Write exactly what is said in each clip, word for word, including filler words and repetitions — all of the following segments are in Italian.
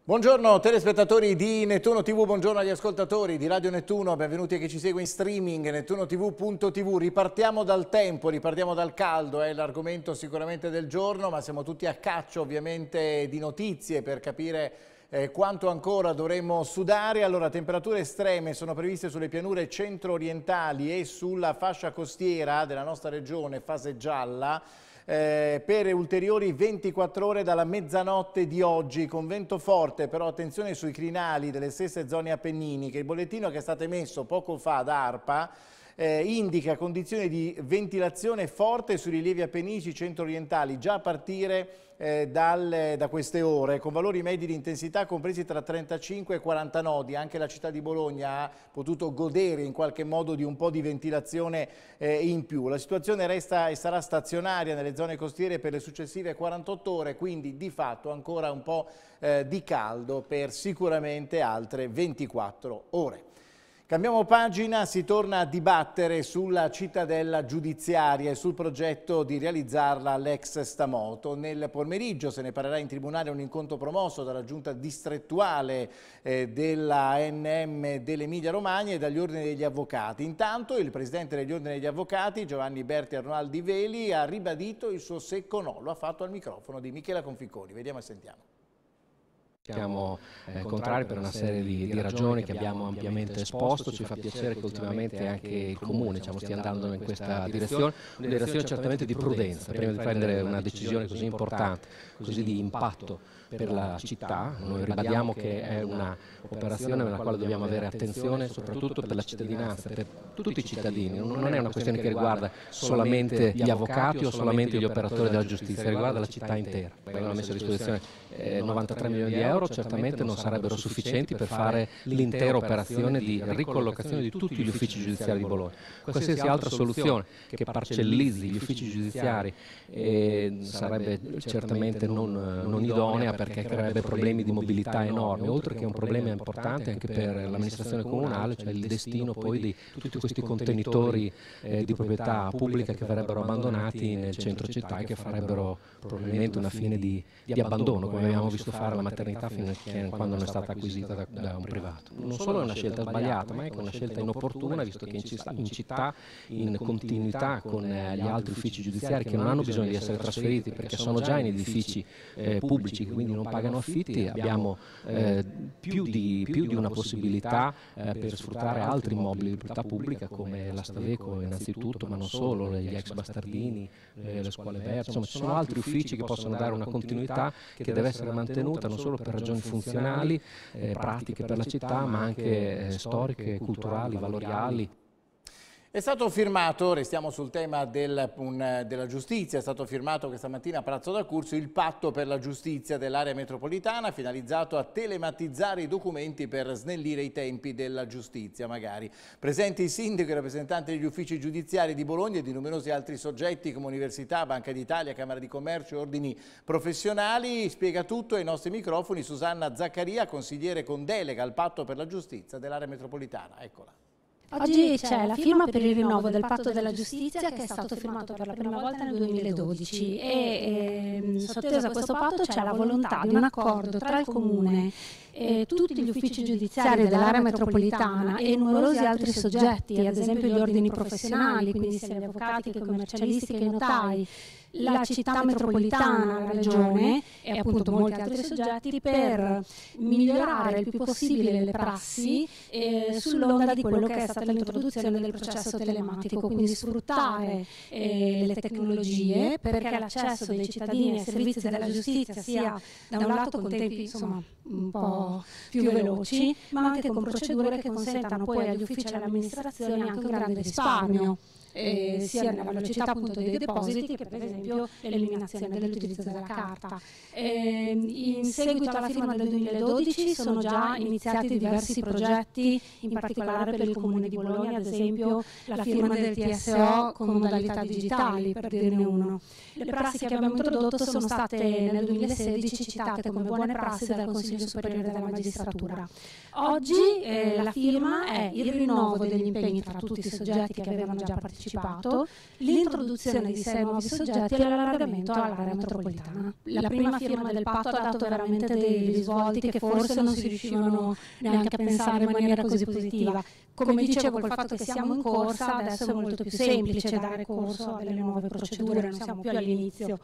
Buongiorno telespettatori di Nettuno tivù, buongiorno agli ascoltatori di Radio Nettuno, benvenuti a chi ci segue in streaming, nettuno tivù punto tivù. Ripartiamo dal tempo, ripartiamo dal caldo, è l'argomento sicuramente del giorno, ma siamo tutti a caccia ovviamente di notizie per capire eh, quanto ancora dovremmo sudare. Allora, temperature estreme sono previste sulle pianure centro-orientali e sulla fascia costiera della nostra regione, fase gialla. Eh, per ulteriori ventiquattro ore dalla mezzanotte di oggi, con vento forte, però attenzione sui crinali delle stesse zone appenniniche. Il bollettino che è stato emesso poco fa da ARPA eh, indica condizioni di ventilazione forte sui rilievi appenninici centro-orientali già a partire eh, dal, da queste ore, con valori medi di intensità compresi tra trentacinque e quaranta nodi. Anche la città di Bologna ha potuto godere in qualche modo di un po' di ventilazione eh, in più. La situazione resta e sarà stazionaria nelle zone costiere per le successive quarantotto ore, quindi di fatto ancora un po' eh, di caldo per sicuramente altre ventiquattro ore. Cambiamo pagina, si torna a dibattere sulla cittadella giudiziaria e sul progetto di realizzarla all'ex Stamoto. Nel pomeriggio se ne parlerà in tribunale un incontro promosso dalla giunta distrettuale eh, della A N M dell'Emilia Romagna e dagli ordini degli avvocati. Intanto il presidente degli ordini degli avvocati, Giovanni Berti Arnoldi Veli, ha ribadito il suo secco no. Lo ha fatto al microfono di Michela Conficconi. Vediamo e sentiamo. Siamo eh, contrari per una serie di, di ragioni che abbiamo ampiamente esposto. Ci fa piacere che ultimamente anche il Comune diciamo, stia andando in questa direzione, una direzione certamente di prudenza, prima di prendere una decisione così importante, così di impatto per la città. Noi ribadiamo che è un'operazione nella quale dobbiamo avere attenzione soprattutto per la cittadinanza, per tutti i cittadini. Non è una questione che riguarda solamente gli avvocati o solamente gli operatori della giustizia, riguarda la città intera. Abbiamo messo a disposizione eh, novantatré milioni di euro, certamente non sarebbero sufficienti per fare l'intera operazione di ricollocazione di tutti gli uffici giudiziari di Bologna. Qualsiasi altra soluzione che parcellizzi gli uffici giudiziari eh, sarebbe certamente non, non idonea, perché creerebbe problemi di mobilità enormi, oltre che un problema importante anche per l'amministrazione comunale, cioè il destino poi di tutti questi contenitori eh, di proprietà pubblica che verrebbero abbandonati nel centro città e che farebbero probabilmente una fine di, di abbandono, come abbiamo visto fare la maternità fino a quando non è stata acquisita da, da un privato. Non solo è una scelta sbagliata, ma è anche una scelta inopportuna, visto che in città, in, città, in continuità con eh, gli altri uffici giudiziari che non hanno bisogno di essere trasferiti perché sono già in edifici eh, pubblici, quindi non pagano affitti, abbiamo eh, più, di, più di una possibilità eh, per sfruttare altri immobili di proprietà pubblica come la Staveco innanzitutto, ma non solo, gli ex Bastardini, eh, le scuole verdi, insomma ci sono altri uffici che possono dare una continuità che deve essere mantenuta non solo per ragioni funzionali, eh, pratiche per la città, ma anche eh, storiche, culturali, valoriali. È stato firmato, restiamo sul tema del, un, della giustizia, è stato firmato questa mattina a Palazzo d'Accursio il patto per la giustizia dell'area metropolitana finalizzato a telematizzare i documenti per snellire i tempi della giustizia magari. Presenti il sindaco e i rappresentanti degli uffici giudiziari di Bologna e di numerosi altri soggetti come Università, Banca d'Italia, Camera di Commercio e ordini professionali. Spiega tutto ai nostri microfoni Susanna Zaccaria, consigliere con delega al patto per la giustizia dell'area metropolitana. Eccola. Oggi c'è la firma per il rinnovo del patto della giustizia che è stato firmato per la prima volta nel duemiladodici e ehm, sottesa a questo patto c'è la volontà di un accordo tra il Comune, e tutti gli uffici giudiziari dell'area metropolitana e numerosi altri soggetti, ad esempio gli ordini professionali, quindi sia gli avvocati che i commercialisti che i notai, la città metropolitana, la regione e appunto molti altri soggetti per migliorare il più possibile le prassi eh, sull'onda di quello che è stata l'introduzione del processo telematico, quindi sfruttare eh, le tecnologie perché l'accesso dei cittadini ai servizi della giustizia sia da un lato con tempi insomma un po' più veloci, ma anche con procedure che consentano poi agli uffici e alle amministrazioni anche un grande risparmio. Eh, sia nella velocità appunto dei depositi che per esempio l'eliminazione dell'utilizzo della carta. Eh, in seguito alla firma del duemiladodici sono già iniziati diversi progetti, in particolare per il Comune di Bologna, ad esempio la firma del T S O con modalità digitali, per dirne uno. Le prassi che abbiamo introdotto sono state nel duemilasedici citate come buone prassi dal Consiglio Superiore della Magistratura. Oggi eh, la firma è il rinnovo degli impegni tra tutti i soggetti che avevano già partecipato anticipato, l'introduzione di sei nuovi soggetti e l'allargamento all'area metropolitana. La prima firma del patto ha dato veramente dei risvolti che forse non si riuscivano neanche a pensare in maniera così positiva. Come dicevo, col fatto che siamo in corsa adesso è molto più semplice dare corso a delle nuove procedure, non siamo più all'inizio.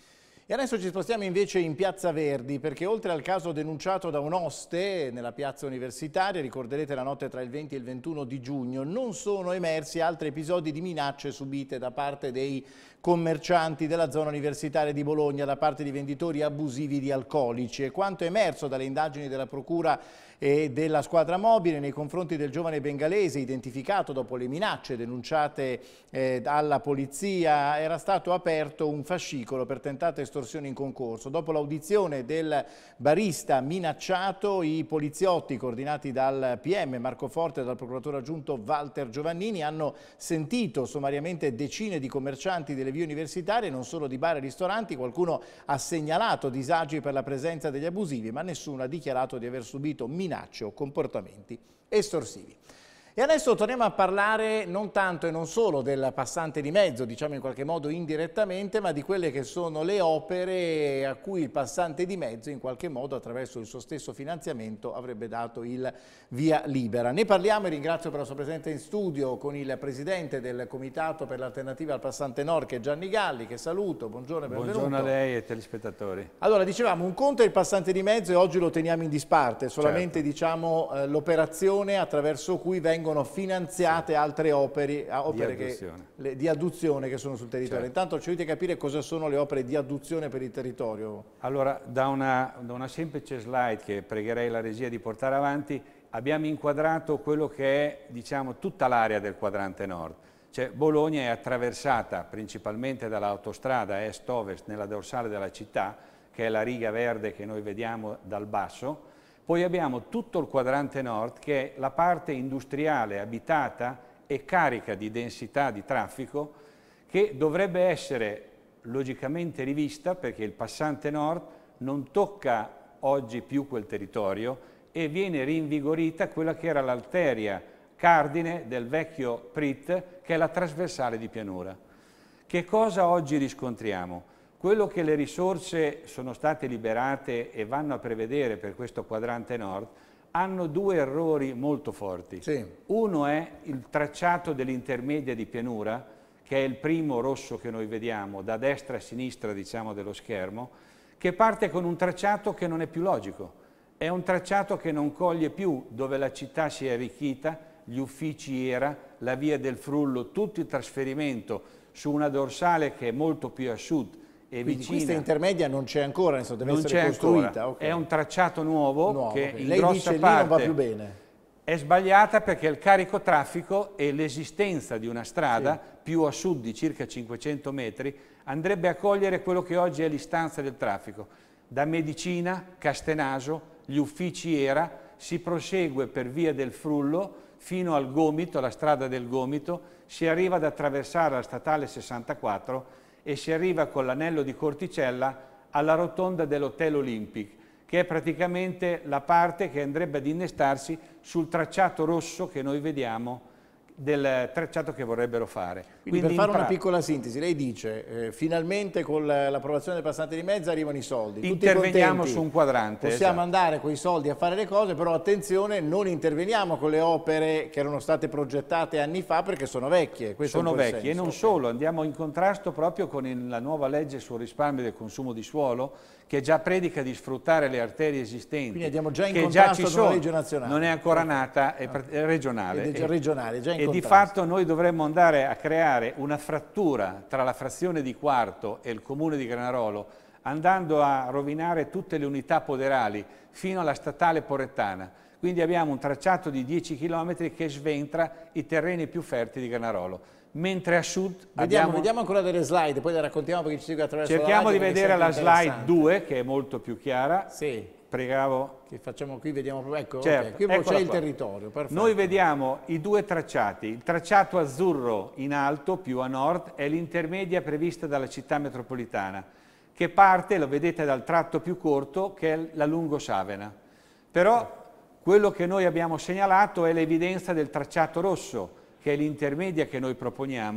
E adesso ci spostiamo invece in Piazza Verdi, perché oltre al caso denunciato da un oste nella piazza universitaria, ricorderete la notte tra il venti e il ventuno di giugno, non sono emersi altri episodi di minacce subite da parte dei commercianti della zona universitaria di Bologna, da parte di venditori abusivi di alcolici. E quanto emerso dalle indagini della Procura e della squadra mobile nei confronti del giovane bengalese identificato dopo le minacce denunciate eh, dalla polizia, era stato aperto un fascicolo per tentata estorsione in concorso. Dopo l'audizione del barista minacciato, i poliziotti coordinati dal P M Marco Forte e dal procuratore aggiunto Walter Giovannini hanno sentito sommariamente decine di commercianti delle vie universitarie, non solo di bar e ristoranti. Qualcuno ha segnalato disagi per la presenza degli abusivi, ma nessuno ha dichiarato di aver subito minacce o comportamenti estorsivi. E adesso torniamo a parlare non tanto e non solo del passante di mezzo, diciamo in qualche modo indirettamente, ma di quelle che sono le opere a cui il passante di mezzo in qualche modo attraverso il suo stesso finanziamento avrebbe dato il via libera. Ne parliamo e ringrazio per la sua presenza in studio con il presidente del Comitato per l'Alternativa al Passante Nord, che è Gianni Galli, che saluto. Buongiorno e benvenuto. Buongiorno a lei e ai telespettatori. Allora, dicevamo, un conto è il passante di mezzo e oggi lo teniamo in disparte, solamente certo. diciamo eh, l'operazione attraverso cui vengono finanziate sì. altre opere, opere di, adduzione. Che, le, di adduzione che sono sul territorio. Certo. Intanto ci dovete capire cosa sono le opere di adduzione per il territorio. Allora, da una, da una semplice slide che pregherei la regia di portare avanti, abbiamo inquadrato quello che è, diciamo, tutta l'area del quadrante nord. Cioè, Bologna è attraversata principalmente dall'autostrada est-ovest nella dorsale della città, che è la riga verde che noi vediamo dal basso. Poi abbiamo tutto il quadrante nord, che è la parte industriale, abitata e carica di densità di traffico, che dovrebbe essere logicamente rivista, perché il passante nord non tocca oggi più quel territorio e viene rinvigorita quella che era l'arteria cardine del vecchio P R I T, che è la trasversale di pianura. Che cosa oggi riscontriamo? Quello che le risorse sono state liberate e vanno a prevedere per questo quadrante nord hanno due errori molto forti. Sì. Uno è il tracciato dell'intermedia di pianura, che è il primo rosso che noi vediamo da destra a sinistra, diciamo, dello schermo, che parte con un tracciato che non è più logico. È un tracciato che non coglie più dove la città si è arricchita, gli uffici era, la via del Frullo, tutto il trasferimento su una dorsale che è molto più a sud. E quindi vicina. Questa intermedia non c'è ancora, deve non essere costruita. Okay. È un tracciato nuovo, nuovo che okay. in Lei grossa dice parte lì non va più bene. È sbagliata, perché il carico traffico e l'esistenza di una strada sì. più a sud di circa cinquecento metri andrebbe a cogliere quello che oggi è l'istanza del traffico. Da Medicina, Castenaso, gli uffici era, si prosegue per via del Frullo fino al Gomito, alla strada del Gomito, si arriva ad attraversare la statale sessantaquattro e si arriva con l'anello di Corticella alla rotonda dell'Hotel Olympic, che è praticamente la parte che andrebbe ad innestarsi sul tracciato rosso che noi vediamo, del tracciato che vorrebbero fare. Quindi, Quindi per fare una piccola sintesi, lei dice eh, finalmente con l'approvazione del passante di mezzo arrivano i soldi. Tutti interveniamo contenti, su un quadrante. Possiamo esatto. andare con i soldi a fare le cose, però attenzione, non interveniamo con le opere che erano state progettate anni fa perché sono vecchie. Questo sono vecchie senso. E non okay. solo, andiamo in contrasto proprio con il, la nuova legge sul risparmio del consumo di suolo, che già predica di sfruttare le arterie esistenti. Quindi andiamo già in che contrasto già ci con una sono, legge nazionale. Non è ancora nata, è, è regionale. Ed è già regionale, già in e contrasto. Di fatto noi dovremmo andare a creare una frattura tra la frazione di Quarto e il comune di Granarolo, andando a rovinare tutte le unità poderali fino alla statale Porettana. Quindi abbiamo un tracciato di dieci chilometri che sventra i terreni più fertili di Granarolo. Mentre a sud vediamo, abbiamo... vediamo ancora delle slide, poi le raccontiamo perché ci segue attraverso Cerchiamo la di radio, vedere la slide due, che è molto più chiara. Sì. Pregavo. Che facciamo qui, vediamo proprio, ecco, certo, okay. Qui c'è il qua. territorio, perfetto. Noi vediamo i due tracciati. Il tracciato azzurro in alto, più a nord, è l'intermedia prevista dalla città metropolitana, che parte, lo vedete dal tratto più corto, che è la Lungo Savena. Però quello che noi abbiamo segnalato è l'evidenza del tracciato rosso, che è l'intermedia che noi proponiamo,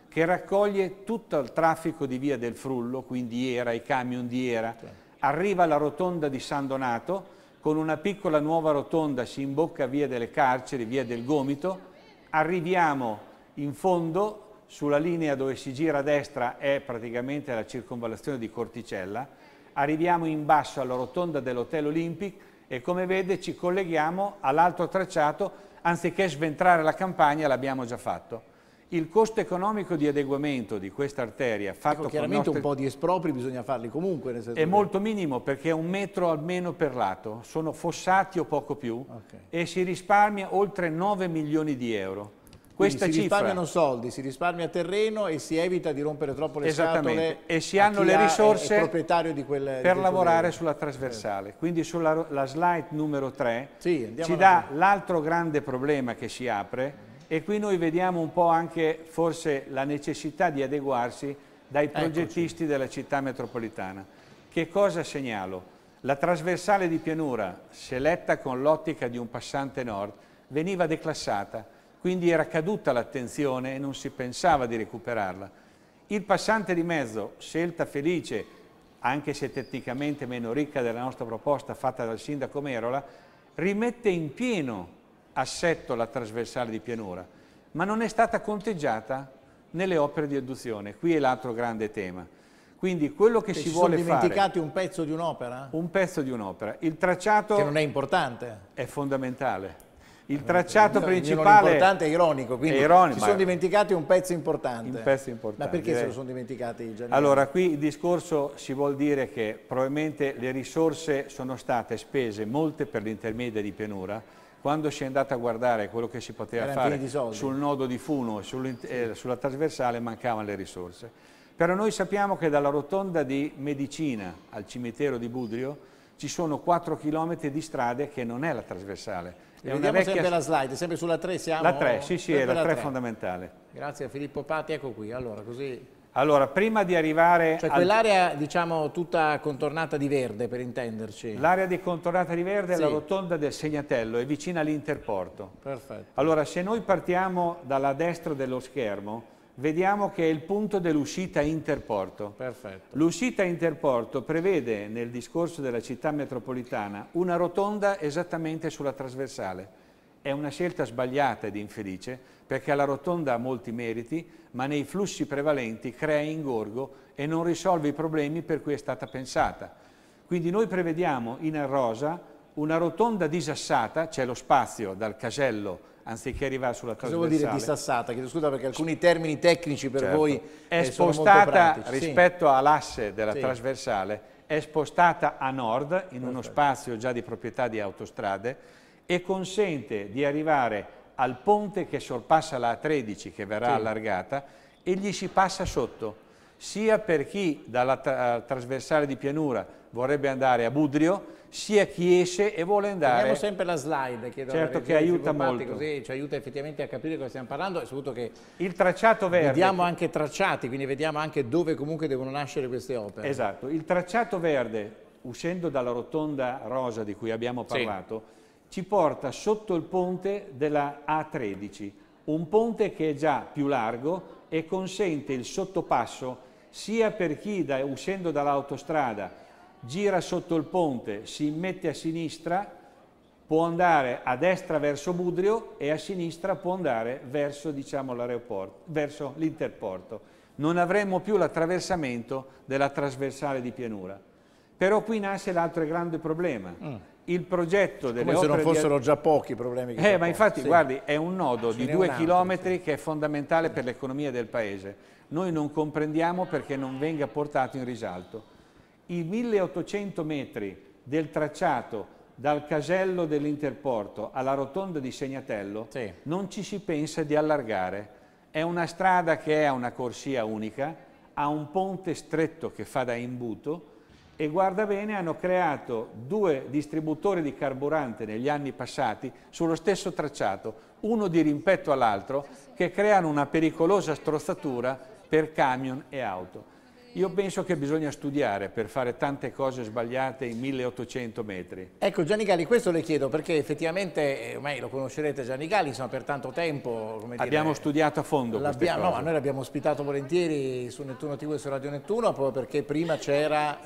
che raccoglie tutto il traffico di via del Frullo, quindi Iera, i camion di Iera, arriva alla rotonda di San Donato, con una piccola nuova rotonda si imbocca via delle Carceri, via del Gomito, arriviamo in fondo, sulla linea dove si gira a destra è praticamente la circonvallazione di Corticella, arriviamo in basso alla rotonda dell'Hotel Olympic e come vede ci colleghiamo all'altro tracciato, anziché sventrare la campagna l'abbiamo già fatto. Il costo economico di adeguamento di questa arteria fatto ecco, chiaramente con nostri... un po' di espropri bisogna farli comunque. Nel senso è che... molto minimo perché è un metro almeno per lato, sono fossati o poco più okay. e si risparmia oltre nove milioni di euro. Questa si cifra... risparmiano soldi, si risparmia terreno e si evita di rompere troppo le scatole e si hanno le risorse è, è proprietario di quel, per di lavorare quelle... sulla trasversale. Quindi sulla la slide numero tre sì, ci dà l'altro grande problema che si apre e qui noi vediamo un po' anche forse la necessità di adeguarsi dai progettisti Eccoci. della città metropolitana. Che cosa segnalo? La trasversale di pianura, se letta con l'ottica di un passante nord, veniva declassata. Quindi era caduta l'attenzione e non si pensava di recuperarla. Il passante di mezzo, scelta felice, anche se tecnicamente meno ricca della nostra proposta fatta dal sindaco Merola, rimette in pieno assetto la trasversale di pianura, ma non è stata conteggiata nelle opere di adduzione. Qui è l'altro grande tema. Quindi quello che e si ci vuole sono fare... dimenticati un pezzo di un'opera? Un pezzo di un'opera. Il tracciato... Che non è importante. È fondamentale. Il tracciato no, principale non importante è ironico, quindi è ironico, si sono dimenticati un pezzo importante. Un pezzo importante. Ma perché direi. se lo sono dimenticati i giornali? Allora, qui il discorso si vuol dire che probabilmente le risorse sono state spese, molte per l'intermedia di pianura, quando si è andato a guardare quello che si poteva Erano fare sul nodo di Funo e eh, sulla trasversale mancavano le risorse. Però noi sappiamo che dalla rotonda di Medicina al cimitero di Budrio ci sono quattro chilometri di strade che non è la trasversale. È vediamo vecchia... sempre la slide, sempre sulla tre siamo? La tre, sì, sì, è la tre fondamentale. Grazie a Filippo Patti, ecco qui, allora così... Allora, prima di arrivare... Cioè al... quell'area, diciamo, tutta contornata di verde, per intenderci. L'area di contornata di verde sì. è la rotonda del Segnatello, è vicina all'Interporto. Perfetto. Allora, se noi partiamo dalla destra dello schermo, vediamo che è il punto dell'uscita Interporto. Perfetto. L'uscita Interporto prevede nel discorso della città metropolitana una rotonda esattamente sulla trasversale. È una scelta sbagliata ed infelice perché la rotonda ha molti meriti, ma nei flussi prevalenti crea ingorgo e non risolve i problemi per cui è stata pensata. Quindi noi prevediamo in rosa una rotonda disassata, c'è lo spazio dal casello anziché arrivare sulla trasversale. Cosa vuol dire disassata? Chiedo scusa perché alcuni termini tecnici per certo. voi è eh, spostata sono rispetto sì. all'asse della sì. trasversale, è spostata a nord in Perfetto. uno spazio già di proprietà di Autostrade e consente di arrivare al ponte che sorpassa la A tredici che verrà sì. allargata e gli si passa sotto, sia per chi dalla tra trasversale di pianura vorrebbe andare a Budrio, sia chi esce e vuole andare... Vediamo sempre la slide, chiedo certo che aiuta molto. Così ci aiuta effettivamente a capire cosa stiamo parlando e soprattutto che... Il tracciato verde... Vediamo anche tracciati, quindi vediamo anche dove comunque devono nascere queste opere. Esatto, il tracciato verde, uscendo dalla rotonda rosa di cui abbiamo parlato, sì. ci porta sotto il ponte della A tredici, un ponte che è già più largo e consente il sottopasso sia per chi, da, uscendo dall'autostrada, gira sotto il ponte, si mette a sinistra, può andare a destra verso Budrio e a sinistra può andare verso, diciamo, l'aeroporto, verso l'Interporto. Non avremo più l'attraversamento della trasversale di pianura. Però qui nasce l'altro grande problema. Mm. Il progetto delle Come opere se non fossero di... già pochi i problemi che Eh, ma infatti, sì. guardi, è un nodo Ce di due chilometri sì. che è fondamentale per l'economia del paese. Noi non comprendiamo perché non venga portato in risalto. I milleottocento metri del tracciato dal casello dell'Interporto alla rotonda di Segnatello sì. non ci si pensa di allargare. È una strada che ha una corsia unica, ha un ponte stretto che fa da imbuto e guarda bene hanno creato due distributori di carburante negli anni passati sullo stesso tracciato, uno di rimpetto all'altro, che creano una pericolosa strozzatura per camion e auto. Io penso che bisogna studiare per fare tante cose sbagliate in milleottocento metri. Ecco Gianni Galli, questo le chiedo perché effettivamente, ormai lo conoscerete Gianni Galli, insomma per tanto tempo... Come dire, abbiamo studiato a fondo queste cose. No, ma noi l'abbiamo ospitato volentieri su Nettuno tivù e su Radio Nettuno, proprio perché prima c'era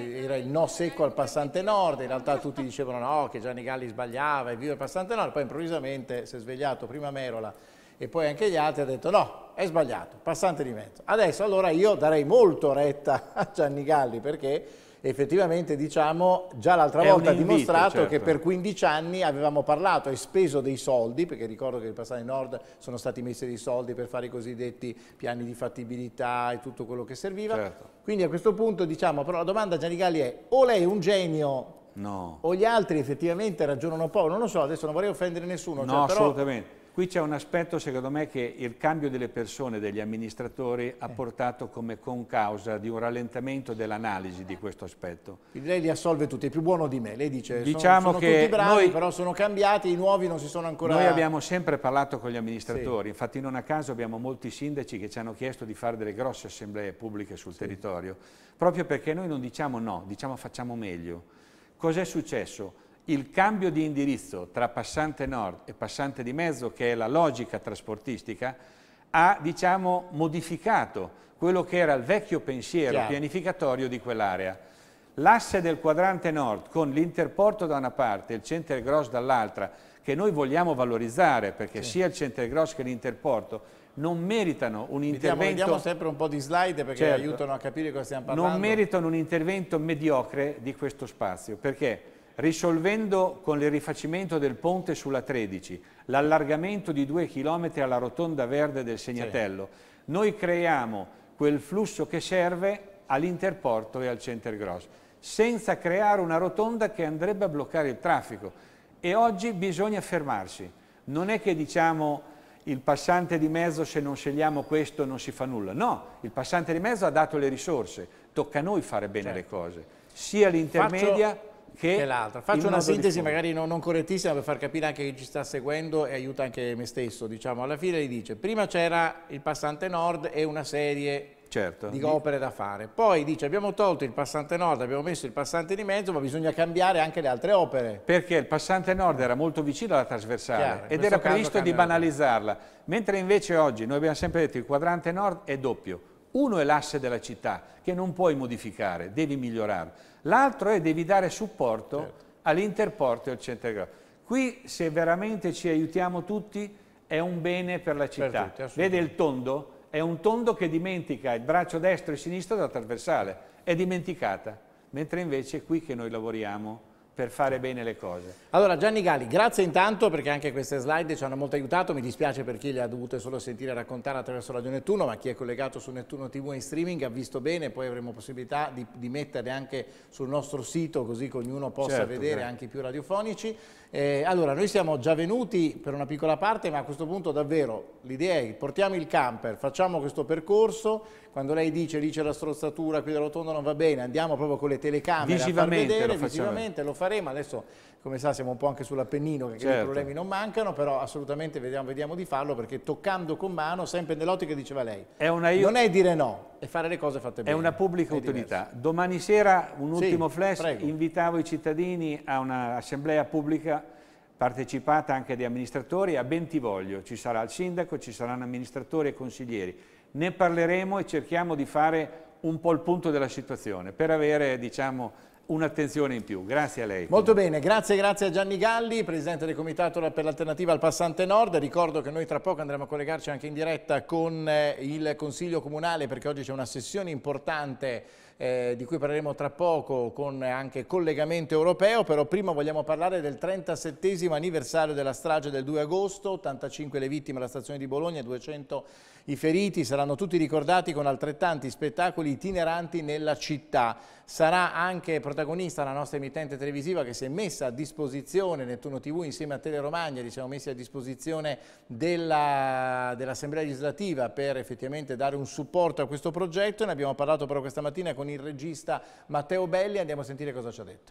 il no secco al passante nord, in realtà tutti dicevano no, che Gianni Galli sbagliava e viva il passante nord, poi improvvisamente si è svegliato prima Merola e poi anche gli altri, ha detto no, è sbagliato, passante di mezzo. Adesso allora io darei molto retta a Gianni Galli perché effettivamente diciamo già l'altra volta ha dimostrato certo. che per quindici anni avevamo parlato e speso dei soldi, perché ricordo che il Passante Nord sono stati messi dei soldi per fare i cosiddetti piani di fattibilità e tutto quello che serviva. Certo. Quindi a questo punto diciamo, però la domanda a Gianni Galli è o lei è un genio no. o gli altri effettivamente ragionano poco, non lo so, adesso non vorrei offendere nessuno. No, cioè, però... assolutamente. Qui c'è un aspetto, secondo me, che il cambio delle persone, degli amministratori, ha portato come concausa di un rallentamento dell'analisi di questo aspetto. Quindi lei li assolve tutti, è più buono di me. Lei dice, diciamo sono, sono che tutti bravi, noi, però sono cambiati, i nuovi non si sono ancora... Noi abbiamo sempre parlato con gli amministratori, sì. infatti non a caso abbiamo molti sindaci che ci hanno chiesto di fare delle grosse assemblee pubbliche sul sì. territorio, proprio perché noi non diciamo no, diciamo facciamo meglio. Cos'è successo? Il cambio di indirizzo tra passante nord e passante di mezzo, che è la logica trasportistica, ha diciamo, modificato quello che era il vecchio pensiero Chiaro. pianificatorio di quell'area. L'asse del quadrante nord con l'Interporto da una parte e il Centergross dall'altra, che noi vogliamo valorizzare perché sì. sia il Centergross che l'Interporto non meritano un intervento... Vediamo sempre un po' di slide perché certo, aiutano a capire cosa stiamo parlando. Non meritano un intervento mediocre di questo spazio, perché risolvendo con il rifacimento del ponte sulla tredici, l'allargamento di due chilometri alla rotonda verde del Segnatello, sì. noi creiamo quel flusso che serve all'Interporto e al Centergross, senza creare una rotonda che andrebbe a bloccare il traffico. E oggi bisogna fermarsi. Non è che diciamo il passante di mezzo se non scegliamo questo non si fa nulla. No, il passante di mezzo ha dato le risorse, tocca a noi fare bene certo. le cose, sia l'intermedia... Faccio... che l'altra. Faccio una sintesi magari non, non correttissima per far capire anche chi ci sta seguendo e aiuta anche me stesso. Diciamo. Alla fine gli dice, prima c'era il passante nord e una serie certo. di opere da fare. Poi dice, abbiamo tolto il passante nord, abbiamo messo il passante di mezzo, ma bisogna cambiare anche le altre opere. Perché il passante nord era molto vicino alla trasversale Chiaro, ed era previsto di banalizzarla. Mentre invece oggi, noi abbiamo sempre detto, il quadrante nord è doppio. Uno è l'asse della città, che non puoi modificare, devi migliorarlo. L'altro è devi dare supporto certo. all'Interporto e al Centergross. Qui, se veramente ci aiutiamo tutti, è un bene per la città. Per tutti, Vede il tondo? È un tondo che dimentica il braccio destro e sinistro della trasversale. È dimenticata. Mentre invece è qui che noi lavoriamo per fare bene le cose. Allora Gianni Galli, grazie intanto perché anche queste slide ci hanno molto aiutato, mi dispiace per chi le ha dovute solo sentire raccontare attraverso Radio Nettuno, ma chi è collegato su Nettuno tivù in streaming ha visto bene, poi avremo possibilità di, di metterle anche sul nostro sito così che ognuno possa certo, vedere grazie. anche i più radiofonici. Eh, allora noi siamo già venuti per una piccola parte, ma a questo punto davvero l'idea è portiamo il camper, facciamo questo percorso, quando lei dice lì c'è la strozzatura, qui la rotonda non va bene, andiamo proprio con le telecamere visivamente a far vedere, lo visivamente lo faremo, adesso come sa siamo un po' anche sull'Appennino, che certo. i problemi non mancano, però assolutamente vediamo, vediamo di farlo perché toccando con mano, sempre nell'ottica che diceva lei, è una io... non è dire no, è fare le cose fatte bene. È una pubblica è utilità. Diverso. Domani sera, un ultimo sì, flash, prego. invitavo i cittadini a un'assemblea pubblica partecipata anche di amministratori a Bentivoglio, ci sarà il sindaco, ci saranno amministratori e consiglieri, ne parleremo e cerchiamo di fare un po' il punto della situazione per avere diciamo un'attenzione in più. Grazie a lei. Molto bene, grazie, grazie a Gianni Galli, Presidente del Comitato per l'Alternativa al Passante Nord. Ricordo che noi tra poco andremo a collegarci anche in diretta con eh, il Consiglio Comunale perché oggi c'è una sessione importante eh, di cui parleremo tra poco con anche collegamento europeo, però prima vogliamo parlare del trentasettesimo anniversario della strage del due agosto, ottantacinque le vittime alla stazione di Bologna, duecento i feriti, saranno tutti ricordati con altrettanti spettacoli itineranti nella città. Sarà anche protagonista la nostra emittente televisiva che si è messa a disposizione, Nettuno tivù insieme a Teleromagna, ci siamo messi a disposizione dell'Assemblea dell legislativa per effettivamente dare un supporto a questo progetto. Ne abbiamo parlato però questa mattina con il regista Matteo Belli, andiamo a sentire cosa ci ha detto.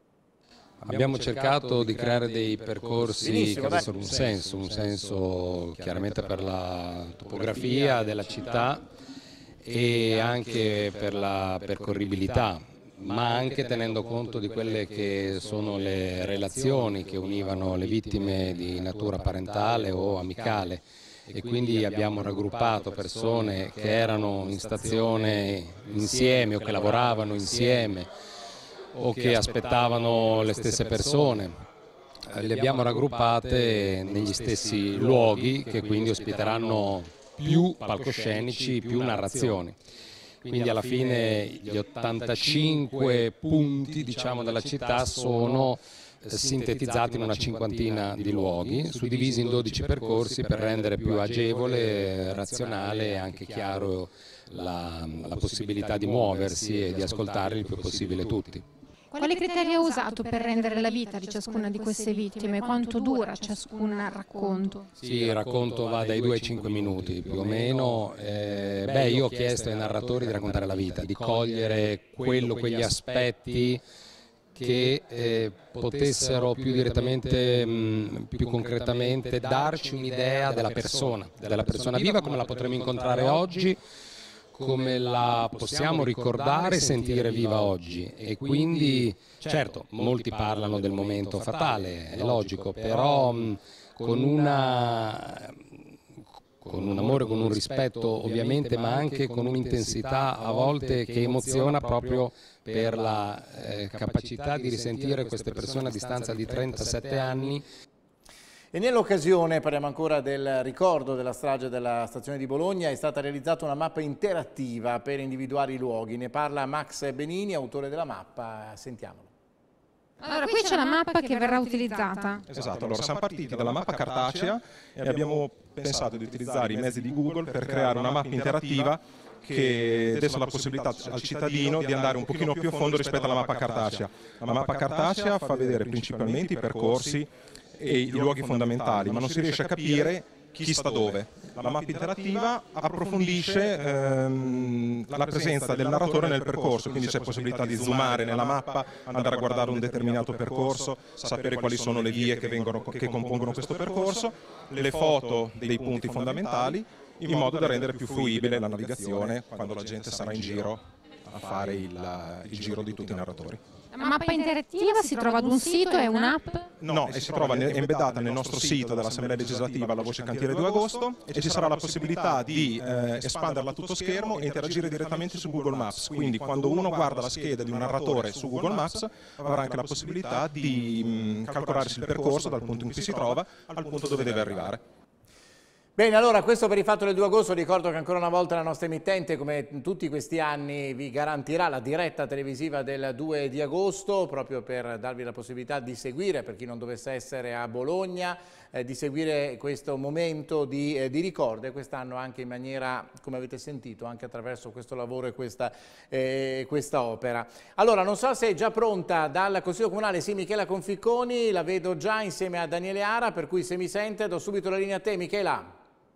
Abbiamo cercato di creare dei percorsi Benissimo, che avessero un senso, un senso chiaramente per la topografia della città e anche per la percorribilità, ma anche tenendo conto di quelle che sono le relazioni che univano le vittime di natura parentale o amicale, e quindi abbiamo raggruppato persone che erano in stazione insieme o che lavoravano insieme o che aspettavano le stesse persone. Le abbiamo raggruppate negli stessi luoghi, che quindi ospiteranno più palcoscenici, più narrazioni. Quindi alla fine gli ottantacinque punti, diciamo, della città sono sintetizzati in una cinquantina di luoghi, suddivisi in dodici percorsi per rendere più agevole, razionale e anche chiaro la, la possibilità di muoversi e di ascoltare il più possibile tutti. Quale criterio ha usato per rendere la vita di ciascuna di queste vittime? Quanto dura ciascun racconto? Sì, il racconto va dai due ai cinque minuti più o meno. Eh, beh, io ho chiesto ai narratori di raccontare la vita, di cogliere quello, quegli aspetti che eh, potessero più direttamente, mh, più concretamente darci un'idea della persona, della persona viva come la potremo incontrare oggi, come la possiamo ricordare e sentire viva oggi. E quindi, certo, molti parlano del momento fatale, è logico, però mh, con una... con un amore, con un rispetto ovviamente, ma anche con un'intensità a volte che emoziona proprio per la eh, capacità di risentire queste persone a distanza di trentasette anni. E nell'occasione, parliamo ancora del ricordo della strage della stazione di Bologna, è stata realizzata una mappa interattiva per individuare i luoghi. Ne parla Max Benini, autore della mappa, sentiamolo. Allora, qui c'è la mappa che verrà utilizzata. Esatto, allora siamo partiti dalla mappa cartacea e abbiamo pensato di utilizzare i mezzi di Google per creare una mappa interattiva che adesso ha la possibilità al cittadino di andare un pochino più a fondo rispetto alla mappa cartacea. La mappa cartacea fa vedere principalmente i percorsi e i luoghi fondamentali, ma non si riesce a capire chi sta dove. La mappa interattiva approfondisce ehm, la presenza del narratore nel percorso, quindi c'è possibilità di zoomare nella mappa, andare a guardare un determinato percorso, sapere quali sono le vie che, vengono, che compongono questo percorso, le foto dei punti fondamentali, in modo da rendere più fruibile la navigazione quando la gente sarà in giro a fare il, il giro di tutti i narratori. La mappa interattiva si trova ad un sito, è un'app? No, e si trova embeddata nel nostro sito dell'Assemblea Legislativa alla voce Cantiere due agosto, e ci sarà la possibilità di eh, espanderla a tutto schermo e interagire direttamente su Google Maps. Quindi quando uno guarda la scheda di un narratore su Google Maps avrà anche la possibilità di mh, calcolarsi il percorso dal punto in cui si trova al punto dove deve arrivare. Bene, allora questo per il fatto del due agosto. Ricordo che ancora una volta la nostra emittente, come in tutti questi anni, vi garantirà la diretta televisiva del due di agosto, proprio per darvi la possibilità di seguire, per chi non dovesse essere a Bologna, eh, di seguire questo momento di, eh, di ricordo, e quest'anno anche in maniera, come avete sentito, anche attraverso questo lavoro e questa, eh, questa opera. Allora, non so se è già pronta dal Consiglio Comunale, sì, Michela Conficconi, la vedo già insieme a Daniele Ara, per cui se mi sente do subito la linea a te, Michela.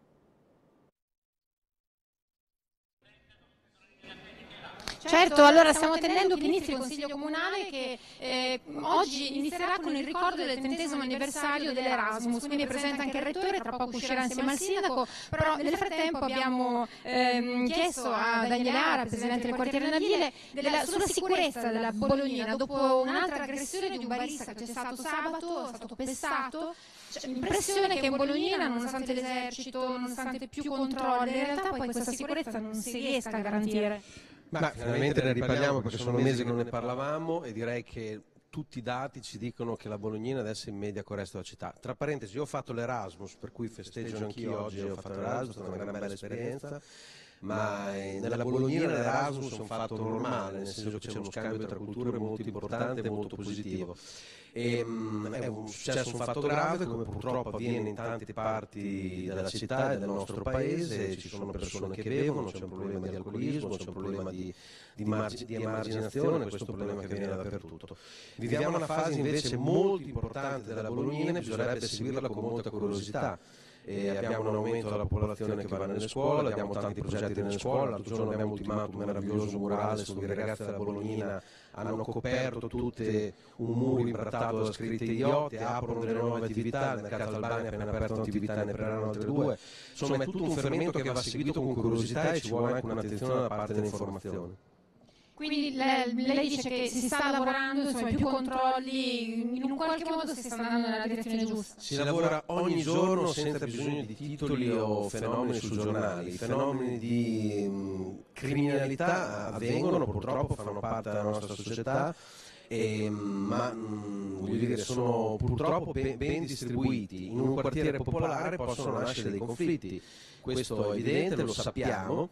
Certo, allora stiamo attendendo che inizi il Consiglio Comunale che eh, oggi inizierà con il ricordo del trentesimo anniversario dell'Erasmus, quindi è presente anche il Rettore, tra poco uscirà insieme al Sindaco, però nel frattempo abbiamo ehm, chiesto a Daniele Ara, Presidente del quartiere navile, della, sulla sicurezza della Bolognina, dopo un'altra aggressione di un barista che c'è stato sabato, è stato pestato. Cioè, l'impressione che in Bolognina, nonostante l'esercito, nonostante più controlli, in realtà poi questa sicurezza non si riesca a garantire. Ma finalmente ne riparliamo perché sono mesi che non ne parlavamo, e direi che tutti i dati ci dicono che la Bolognina adesso è in media con il resto della città. Tra parentesi, io ho fatto l'Erasmus, per cui festeggio anch'io oggi, ho fatto l'Erasmus, è stata una gran bella esperienza, ma nella Bolognina l'Erasmus è un fatto normale, nel senso che c'è uno scambio tra culture molto importante e molto positivo. E, um, è un successo, un fatto grave, come purtroppo avviene in tante parti della città e del nostro paese. Ci sono persone che bevono, c'è un problema di alcolismo, c'è un problema di, di, margi, di emarginazione, questo è un problema che avviene dappertutto. Viviamo una fase invece molto importante della Bolognina e bisognerebbe seguirla con molta curiosità. E abbiamo un aumento della popolazione che va nelle scuole, abbiamo tanti progetti nelle scuole. L'altro giorno abbiamo ultimato un meraviglioso murale su cui i ragazzi della Bolognina hanno coperto tutte un muro imbrattato da scritte idiote, aprono delle nuove attività, il mercato Albania ha appena aperto un'attività e ne apriranno altre due. Insomma è tutto un fermento che va seguito con curiosità e ci vuole anche un'attenzione da parte dell'informazione. Quindi lei, lei dice che si sta lavorando, insomma, più controlli, in un qualche modo si sta andando nella direzione giusta. Si lavora ogni giorno senza bisogno di titoli o fenomeni sui giornali. I fenomeni di mh, criminalità avvengono, purtroppo fanno parte della nostra società, e, ma mh, voglio dire, sono purtroppo ben, ben distribuiti. In un quartiere popolare possono nascere dei conflitti, questo è evidente, lo sappiamo.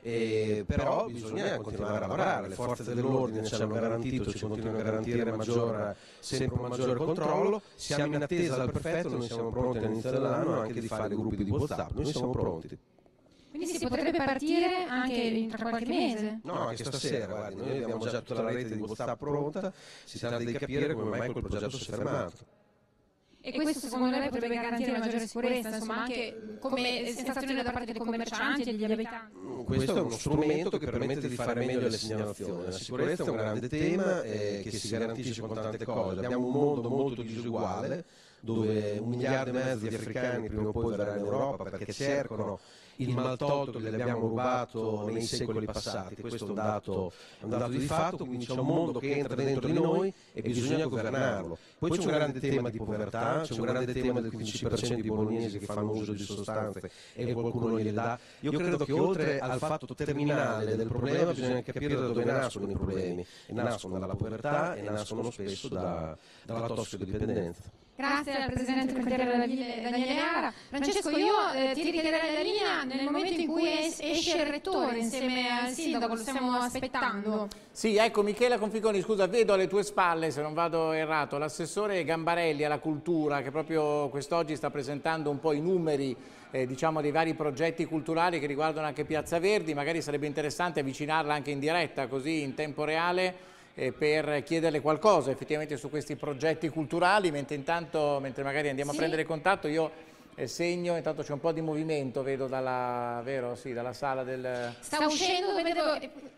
Eh, però bisogna continuare a lavorare, le forze dell'ordine ci hanno garantito, ci continuano a garantire maggiore, sempre un maggiore controllo, siamo in attesa dal prefetto, noi siamo pronti all'inizio dell'anno anche di fare gruppi di WhatsApp, noi siamo pronti. Quindi si potrebbe partire anche tra qualche mese? No, anche stasera, guardi, noi abbiamo già tutta la rete di WhatsApp pronta, si tratta di capire come mai quel progetto si è fermato. E questo secondo lei potrebbe garantire maggiore sicurezza, insomma, anche come sensazione da parte dei commercianti e degli abitanti? Questo è uno strumento che permette di fare meglio le segnalazioni. La sicurezza è un grande tema eh, che si garantisce con tante cose. Abbiamo un mondo molto disuguale, dove un miliardo e mezzo di africani prima o poi verranno in Europa perché cercano il maltolto che gli abbiamo rubato nei secoli passati. Questo è un dato, è un dato di fatto, quindi c'è un mondo che entra dentro di noi e bisogna governarlo. Poi c'è un grande tema di povertà, c'è un grande tema del quindici per cento di bolognesi che fanno uso di sostanze e qualcuno non gliele dà. Io credo che oltre al fatto terminale del problema bisogna capire da dove nascono i problemi. E nascono dalla povertà e nascono spesso da, dalla tossicodipendenza. Grazie al Presidente del Quartiere della Ville, Daniele Ara. Francesco, io eh, ti richiederei la linea nel momento in cui es esce il Rettore insieme al Sindaco, lo stiamo aspettando. Sì, ecco, Michela Conficoni, scusa, vedo alle tue spalle, se non vado errato, l'assessore Gambarelli alla Cultura, che proprio quest'oggi sta presentando un po' i numeri eh, diciamo, dei vari progetti culturali che riguardano anche Piazza Verdi. Magari sarebbe interessante avvicinarla anche in diretta, così in tempo reale, Eh, per chiederle qualcosa effettivamente su questi progetti culturali, mentre intanto, mentre magari andiamo sì. a prendere contatto, io eh, segno, intanto c'è un po' di movimento, vedo dalla, vero? Sì, dalla sala del... Sta uscendo, vedo...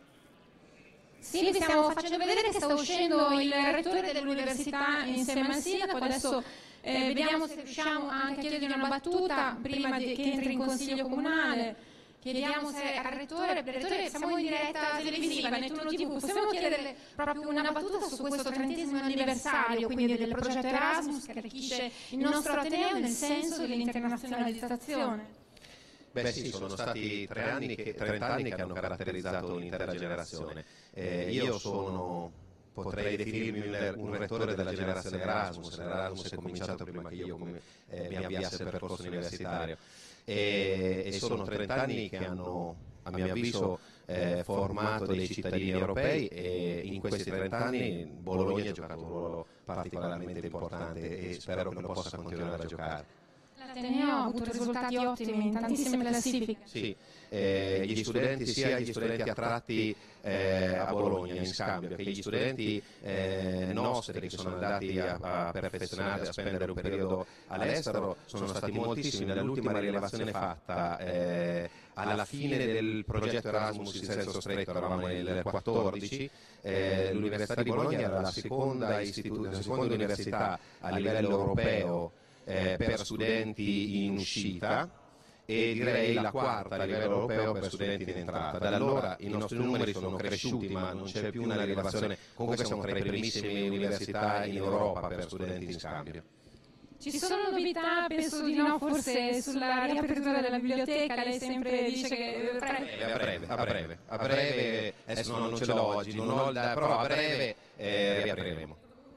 Sì, vi stiamo facendo vedere che sta uscendo il Rettore dell'Università insieme al Sindaco, adesso eh, vediamo se riusciamo anche a chiedergli una battuta prima di, che entri in Consiglio Comunale. Chiediamo se al Rettore, Rettore, siamo in diretta televisiva, Nettuno tivù, possiamo chiederle proprio una battuta su questo trentesimo anniversario, quindi del progetto Erasmus che arricchisce il nostro Ateneo nel senso dell'internazionalizzazione? Beh sì, sono stati tre anni che, trent'anni che hanno caratterizzato un'intera generazione. Eh, io sono... potrei definirmi un, un rettore della generazione Erasmus. L'Erasmus è cominciato prima che io come, eh, mi avviasse il percorso universitario. E, e sono trent'anni che hanno, a mio avviso, eh, formato dei cittadini europei, e in questi trent'anni Bologna ha giocato un ruolo particolarmente importante e spero che lo possa continuare a giocare. L'Ateneo ha avuto risultati ottimi in tantissime classifiche. Sì, eh, gli studenti, sia gli studenti attratti eh, a Bologna in scambio che gli studenti eh, nostri che sono andati a, a perfezionare, a spendere un periodo all'estero, sono stati moltissimi. Nell'ultima rilevazione fatta eh, alla fine del progetto Erasmus in senso stretto, eravamo nel quattordici, eh, l'Università di Bologna era la seconda, la seconda università a livello europeo Eh, per studenti in uscita e direi la quarta a livello europeo per studenti in entrata. Da allora i nostri numeri sono cresciuti, ma non c'è più una rilevazione. Comunque siamo tra le primissime università in Europa per studenti in scambio. Ci sono novità, penso di no, forse sulla riapertura della biblioteca, lei sempre dice che... A breve, a breve, a breve, adesso non ce l'ho oggi, non ho da, però a breve eh, riapriremo.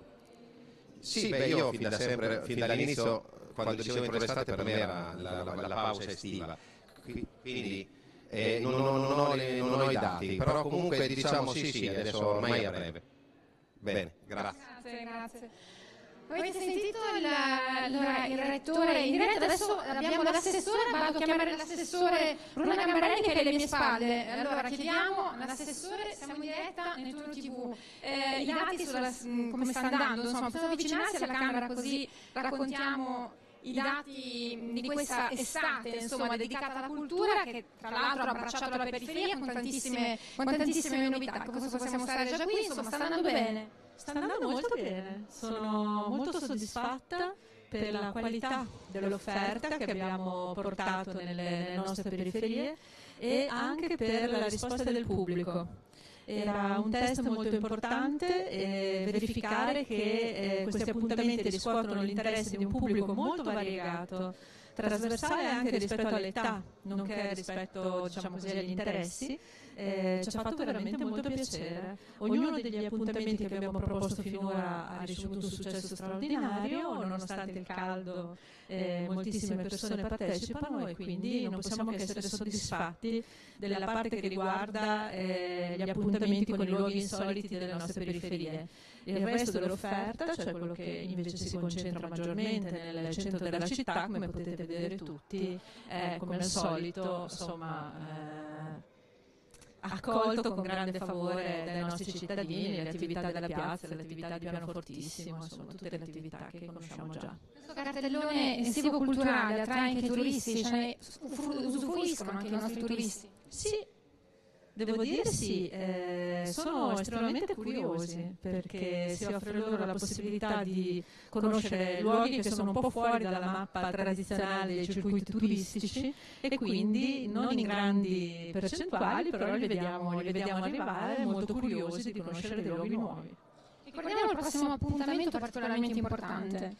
Sì, beh, io fin da sempre, fin dall'inizio, quando dicevo entro l'estate, per me era la, la, la pausa estiva, quindi eh, non, non, non, ho le, non ho i dati, però comunque diciamo sì, sì, adesso ormai a breve. Bene, grazie. Grazie, grazie. Avete sentito il, allora, il Rettore in diretta, adesso abbiamo l'assessore, vado a chiamare l'assessore Bruna Gambarelli che è alle mie spalle. Allora chiediamo all'assessore, siamo in diretta nel Nettuno tivù, eh, i dati sulla, come sta andando, insomma, possiamo avvicinarsi alla Camera così raccontiamo i dati di questa estate, insomma, dedicata alla cultura, che tra l'altro ha abbracciato la periferia con tantissime, con tantissime novità. Cosa possiamo stare già qui? Insomma, sta andando bene. Sta andando molto bene, sono molto soddisfatta per la qualità dell'offerta che abbiamo portato nelle, nelle nostre periferie e anche per la risposta del pubblico. Era un test molto importante eh, verificare che eh, questi appuntamenti riscuotono l'interesse di un pubblico molto variegato, trasversale anche rispetto all'età, nonché rispetto, diciamo così, agli interessi. Eh, ci ha fatto veramente molto piacere. Ognuno degli appuntamenti che abbiamo proposto finora ha ricevuto un successo straordinario, nonostante il caldo eh, moltissime persone partecipano e quindi non possiamo che essere soddisfatti della parte che riguarda eh, gli appuntamenti con i luoghi insoliti delle nostre periferie. Il resto dell'offerta, cioè quello che invece si concentra maggiormente nel centro della città, come potete vedere tutti, è come al solito, insomma, eh, accolto con grande favore dai nostri cittadini, le attività della piazza, le attività di pianofortissimo, insomma tutte le attività che conosciamo già. Questo cartellone estivo-culturale attrae anche i turisti, cioè usufruiscono anche i nostri turisti? Sì. Devo dire sì, eh, sono estremamente curiosi perché si offre loro la possibilità di conoscere luoghi che sono un po' fuori dalla mappa tradizionale dei circuiti turistici e quindi non in grandi percentuali, però li vediamo, li vediamo arrivare molto curiosi di conoscere dei luoghi nuovi. Ricordiamo il prossimo appuntamento particolarmente importante.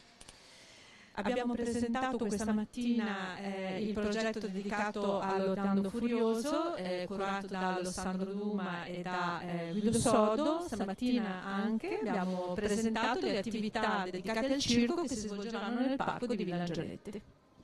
Abbiamo presentato questa mattina eh, il progetto dedicato all'Ottando Furioso, eh, curato da Alessandro Duma e da eh, Guido Sodo. Stamattina anche abbiamo presentato le attività dedicate al circo che si svolgeranno nel parco di Villa Angeletti.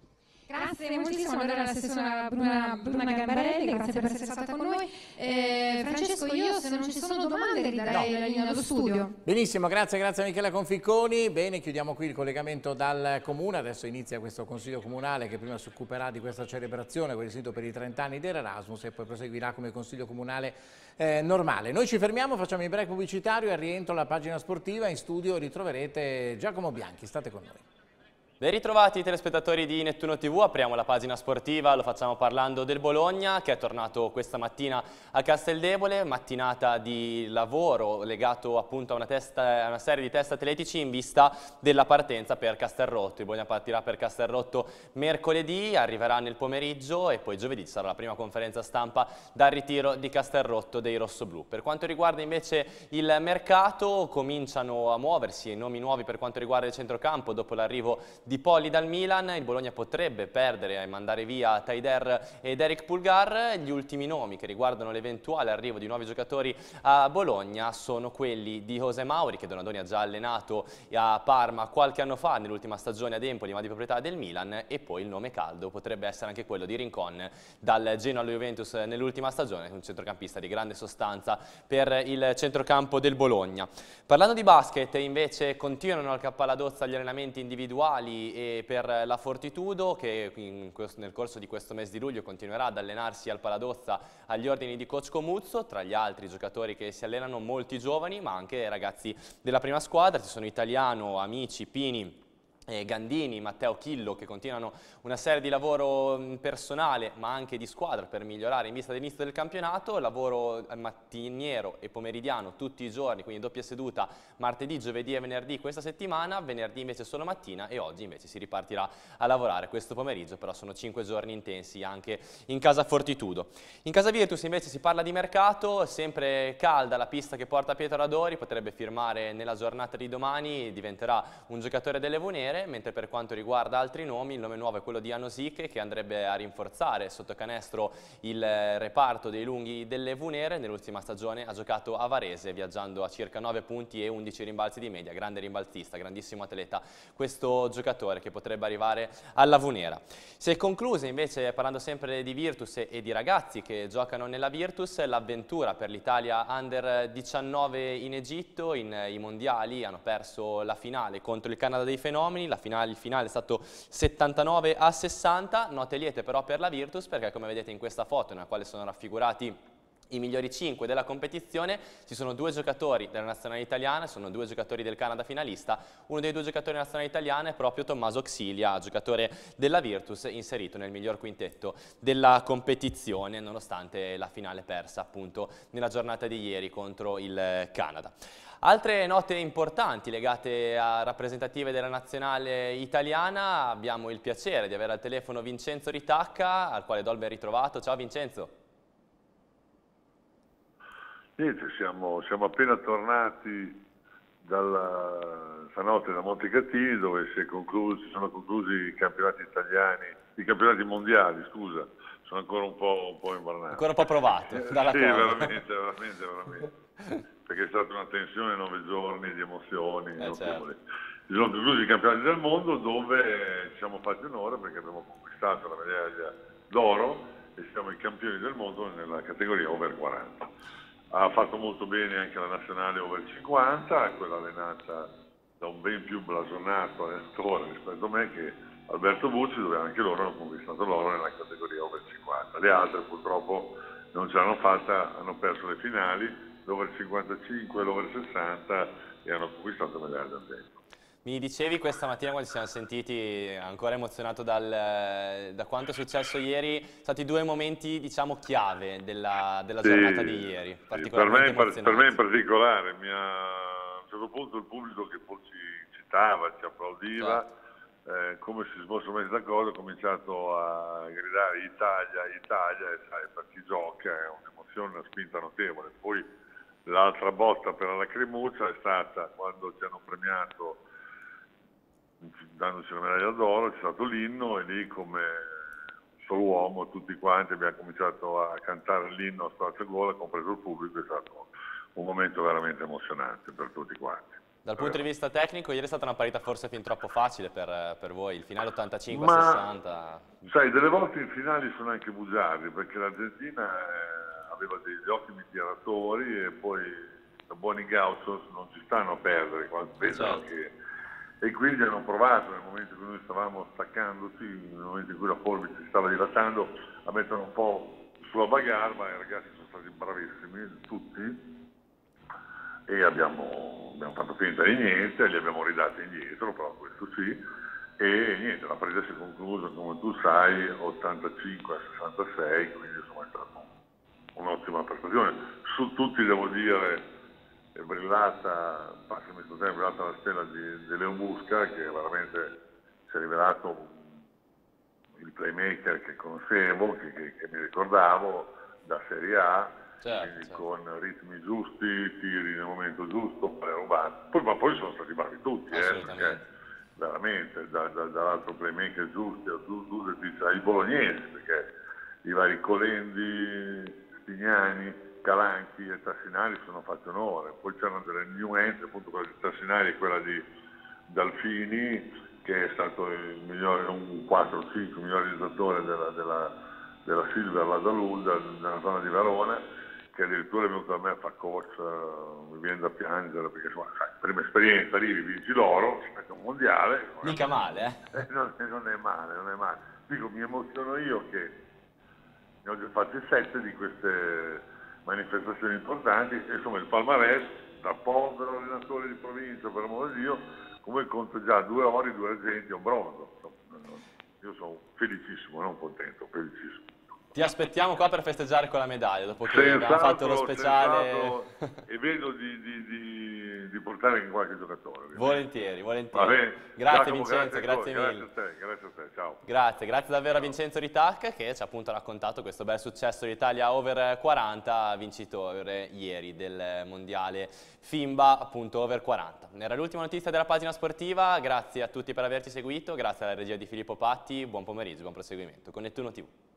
Grazie moltissimo allora all'assessora Bruna, Bruna Gambarelli, grazie per essere stata con noi. Eh, Francesco, io se non ci sono domande ridarei no. la linea allo studio. Benissimo, grazie, grazie a Michela Conficconi. Bene, chiudiamo qui il collegamento dal Comune, adesso inizia questo Consiglio Comunale che prima si occuperà di questa celebrazione, quel sito per i trent'anni dell'Erasmus e poi proseguirà come Consiglio Comunale eh, normale. Noi ci fermiamo, facciamo il break pubblicitario e al rientro alla pagina sportiva. In studio ritroverete Giacomo Bianchi, state con noi. Ben ritrovati telespettatori di Nettuno tivù, apriamo la pagina sportiva, lo facciamo parlando del Bologna che è tornato questa mattina a Casteldebole, mattinata di lavoro legato appunto a una, testa, a una serie di test atletici in vista della partenza per Castelrotto. Il Bologna partirà per Castelrotto mercoledì, arriverà nel pomeriggio e poi giovedì sarà la prima conferenza stampa dal ritiro di Castelrotto dei rossoblù. Per quanto riguarda invece il mercato, cominciano a muoversi nomi nuovi per quanto riguarda il centrocampo dopo l'arrivo di Di Poli dal Milan. Il Bologna potrebbe perdere e mandare via Taider ed Eric Pulgar. Gli ultimi nomi che riguardano l'eventuale arrivo di nuovi giocatori a Bologna sono quelli di José Mauri, che Donadoni ha già allenato a Parma qualche anno fa nell'ultima stagione ad Empoli, ma di proprietà del Milan, e poi il nome caldo potrebbe essere anche quello di Rincon dal Genoa allo Juventus nell'ultima stagione, un centrocampista di grande sostanza per il centrocampo del Bologna. Parlando di basket invece continuano al Cappaladozza gli allenamenti individuali e per la Fortitudo, che in questo, nel corso di questo mese di luglio continuerà ad allenarsi al Paladozza agli ordini di coach Comuzzo. Tra gli altri giocatori che si allenano molti giovani ma anche ragazzi della prima squadra, ci sono Italiano, Amici, Pini, Eh, Gandini, Matteo Chillo, che continuano una serie di lavoro mh, personale ma anche di squadra per migliorare in vista dell'inizio del campionato, lavoro mattiniero e pomeridiano tutti i giorni, quindi doppia seduta martedì, giovedì e venerdì questa settimana, venerdì invece solo mattina e oggi invece si ripartirà a lavorare questo pomeriggio, però sono cinque giorni intensi anche in casa Fortitudo. In casa Virtus invece si parla di mercato, sempre calda la pista che porta Pietro Radori, potrebbe firmare nella giornata di domani, diventerà un giocatore delle Venere. Mentre per quanto riguarda altri nomi, il nome nuovo è quello di Anosike, che andrebbe a rinforzare sotto canestro il reparto dei lunghi delle Venere. Nell'ultima stagione ha giocato a Varese, viaggiando a circa nove punti e undici rimbalzi di media. Grande rimbalzista, grandissimo atleta questo giocatore che potrebbe arrivare alla Venera. Si è conclusa invece, parlando sempre di Virtus e di ragazzi che giocano nella Virtus, l'avventura per l'Italia Under diciannove in Egitto. In, i mondiali hanno perso la finale contro il Canada dei Fenomeni. La finale, il finale è stato settantanove a sessanta, note liete però per la Virtus, perché come vedete in questa foto nella quale sono raffigurati i migliori cinque della competizione. Ci sono due giocatori della nazionale italiana, sono due giocatori del Canada finalista. Uno dei due giocatori della nazionale italiana è proprio Tommaso Xilia, giocatore della Virtus, inserito nel miglior quintetto della competizione, nonostante la finale persa appunto nella giornata di ieri contro il Canada. Altre note importanti legate a rappresentative della nazionale italiana: abbiamo il piacere di avere al telefono Vincenzo Ritacca, al quale do il ben ritrovato. Ciao Vincenzo. Niente, siamo, siamo appena tornati dalla, stanotte da Montecatini, dove si, è concluso, si sono conclusi i campionati italiani, i campionati mondiali, scusa, sono ancora un po', un po' imbarnato. Ancora un po' provato dalla sì, cosa. veramente, veramente, veramente, perché è stata una tensione, nove giorni di emozioni, eh, certo. Si sono conclusi i campionati del mondo, dove ci siamo fatti onore perché abbiamo conquistato la medaglia d'oro e siamo i campioni del mondo nella categoria over quaranta. Ha fatto molto bene anche la nazionale over cinquanta, quella allenata da un ben più blasonato allenatore rispetto a me, che è Alberto Bucci, dove anche loro hanno conquistato l'oro nella categoria over cinquanta. Le altre purtroppo non ce l'hanno fatta, hanno perso le finali, l'over cinquantacinque e l'over sessanta, e hanno conquistato medaglia d'argento. Mi dicevi questa mattina, quando ci siamo sentiti, ancora emozionato dal, da quanto è successo ieri, sono stati due momenti, diciamo, chiave della, della sì, giornata di ieri, sì, per, me, per me in particolare, mi ha, a un certo punto il pubblico che poi ci citava, ci applaudiva, certo. eh, come si fossero messi d'accordo, ho cominciato a gridare Italia, Italia, e sai, per chi gioca è un'emozione, una spinta notevole. Poi l'altra botta per la lacrimuccia è stata quando ci hanno premiato dandoci la medaglia d'oro, c'è stato l'inno, e lì come solo uomo tutti quanti abbiamo cominciato a cantare l'inno a spazzagola, compreso il pubblico. È stato un momento veramente emozionante per tutti quanti. Dal punto di vista tecnico ieri è stata una partita forse fin troppo facile per, per voi, il finale ottantacinque a sessanta. Sai, delle volte in finali sono anche bugiardi, perché l'Argentina eh, aveva degli ottimi tiratori e poi da buoni gauchos non ci stanno a perdere quando pensano certo. che... E quindi hanno provato, nel momento in cui noi stavamo staccandoci, nel momento in cui la forbice si stava dilatando, a mettere un po' sulla bagarre, ma i ragazzi sono stati bravissimi, tutti, e abbiamo, abbiamo fatto finta di niente, li abbiamo ridati indietro, però questo sì, e niente, la partita si è conclusa, come tu sai, ottantacinque a sessantasei, quindi insomma è stata un'ottima prestazione. Su tutti devo dire... è brillata, passami questo tempo, è brillata la stella di, di Leo Musca, che veramente si è rivelato il playmaker che conoscevo, che, che, che mi ricordavo da Serie A, certo, quindi certo. con ritmi giusti, tiri nel momento giusto, poi rubato. Poi, ma poi sono stati bravi tutti, eh, perché veramente da, da, dall'altro playmaker giusti, tu, tu dici ai bolognesi, perché i vari Colendi, Stignani, Calanchi e Tassinari sono fatti onore. Poi c'erano delle new entry, appunto quella di Tassinari e quella di Dalfini, che è stato il migliore, un quattro o cinque miglior realizzatore della, della, della Silver Ladalunda, nella zona di Verona, che addirittura è venuto a me a fare coach, uh, mi viene da piangere, perché insomma, sai, prima esperienza, arrivi, vinci l'oro, si mette un mondiale. Mica male, eh? eh non, non è male, non è male. Dico, mi emoziono io che ne ho già fatti sette di queste manifestazioni importanti, e insomma il palmarès, da povero allenatore di provincia, per amore di Dio, come conto già due ori, due argenti e un bronzo. Io sono felicissimo, non contento, felicissimo. Ti aspettiamo qua per festeggiare con la medaglia, dopo che abbiamo fatto lo speciale. E vedo di, di, di, di portare in qualche giocatore. Ovviamente. Volentieri, volentieri. Bene, grazie Vincenzo, grazie, grazie mille. Grazie a te, grazie a te, ciao. Grazie, grazie davvero a Vincenzo Ritacca, che ci ha appunto raccontato questo bel successo d'Italia over quaranta, vincitore ieri del mondiale FIMBA, appunto over quaranta. Era l'ultima notizia della pagina sportiva, grazie a tutti per averci seguito, grazie alla regia di Filippo Patti, buon pomeriggio, buon proseguimento con Nettuno tivù.